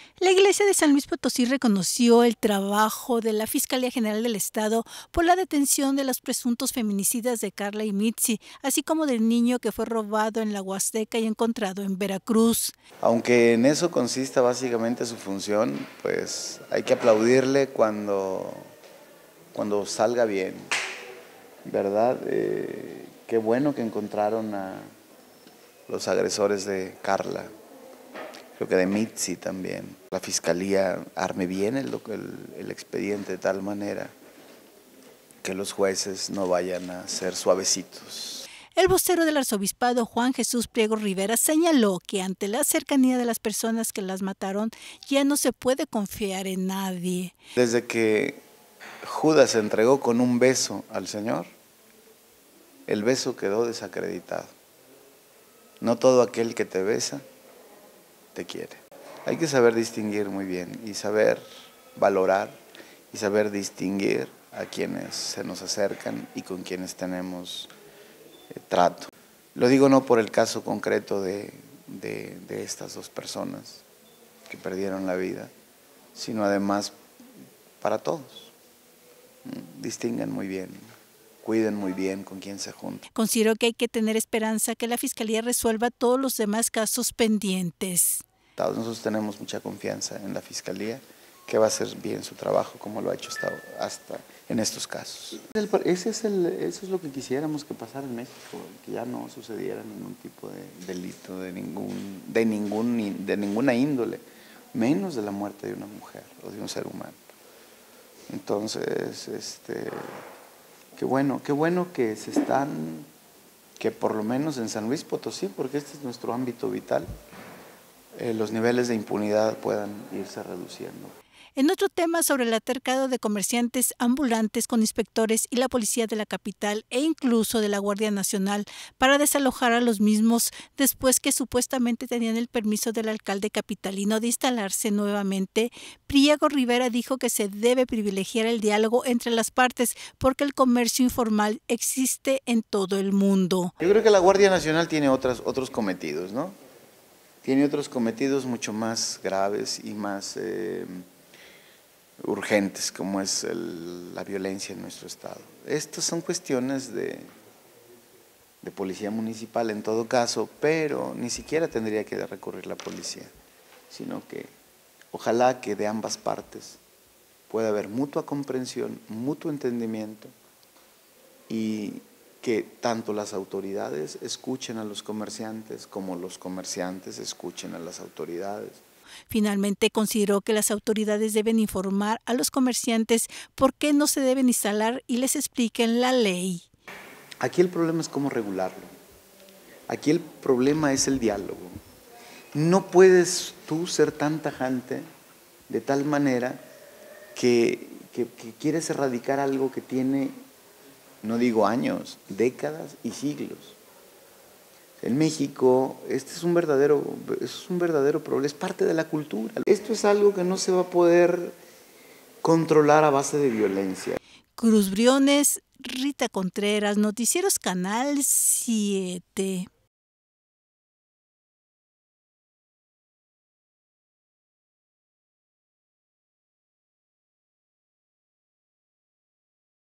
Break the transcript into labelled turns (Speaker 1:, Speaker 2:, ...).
Speaker 1: La Iglesia de San Luis Potosí reconoció el trabajo de la Fiscalía General del Estado por la detención de los presuntos feminicidas de Carla y Mitzi, así como del niño que fue robado en la Huasteca y encontrado en Veracruz.
Speaker 2: Aunque en eso consista básicamente su función, pues hay que aplaudirle cuando salga bien, ¿verdad? Qué bueno que encontraron a los agresores de Carla. Creo que de Mitzi también. La fiscalía arme bien el expediente de tal manera que los jueces no vayan a ser suavecitos.
Speaker 1: El vocero del arzobispado, Juan Jesús Priego Rivera, señaló que ante la cercanía de las personas que las mataron, ya no se puede confiar en nadie.
Speaker 2: Desde que Judas se entregó con un beso al Señor, el beso quedó desacreditado. No todo aquel que te besa te quiere. Hay que saber distinguir muy bien y saber valorar y saber distinguir a quienes se nos acercan y con quienes tenemos trato. Lo digo no por el caso concreto de estas dos personas que perdieron la vida, sino además para todos. Distingan muy bien, cuiden muy bien con quién se juntan.
Speaker 1: Considero que hay que tener esperanza que la Fiscalía resuelva todos los demás casos pendientes.
Speaker 2: Nosotros tenemos mucha confianza en la Fiscalía, que va a hacer bien su trabajo como lo ha hecho hasta en estos casos. Eso es lo que quisiéramos que pasara en México, que ya no sucediera ningún tipo de delito de ninguna índole, menos de la muerte de una mujer o de un ser humano. Entonces, qué bueno que por lo menos en San Luis Potosí, porque este es nuestro ámbito vital, los niveles de impunidad puedan irse reduciendo.
Speaker 1: En otro tema sobre el altercado de comerciantes ambulantes con inspectores y la policía de la capital e incluso de la Guardia Nacional para desalojar a los mismos después que supuestamente tenían el permiso del alcalde capitalino de instalarse nuevamente, Priego Rivera dijo que se debe privilegiar el diálogo entre las partes porque el comercio informal existe en todo el mundo.
Speaker 2: Yo creo que la Guardia Nacional tiene otros cometidos, ¿no? Tiene otros cometidos mucho más graves y más urgentes, como es la violencia en nuestro estado. Estas son cuestiones de policía municipal en todo caso, pero ni siquiera tendría que recurrir la policía, sino que ojalá que de ambas partes pueda haber mutua comprensión, mutuo entendimiento y que tanto las autoridades escuchen a los comerciantes como los comerciantes escuchen a las autoridades.
Speaker 1: Finalmente, consideró que las autoridades deben informar a los comerciantes por qué no se deben instalar y les expliquen la ley.
Speaker 2: Aquí el problema es cómo regularlo. Aquí el problema es el diálogo. No puedes tú ser tan tajante de tal manera que quieres erradicar algo que tiene, no digo años, décadas y siglos. En México, este es un verdadero problema, es parte de la cultura. Esto es algo que no se va a poder controlar a base de violencia.
Speaker 1: Cruz Briones, Rita Contreras, Noticieros Canal 7.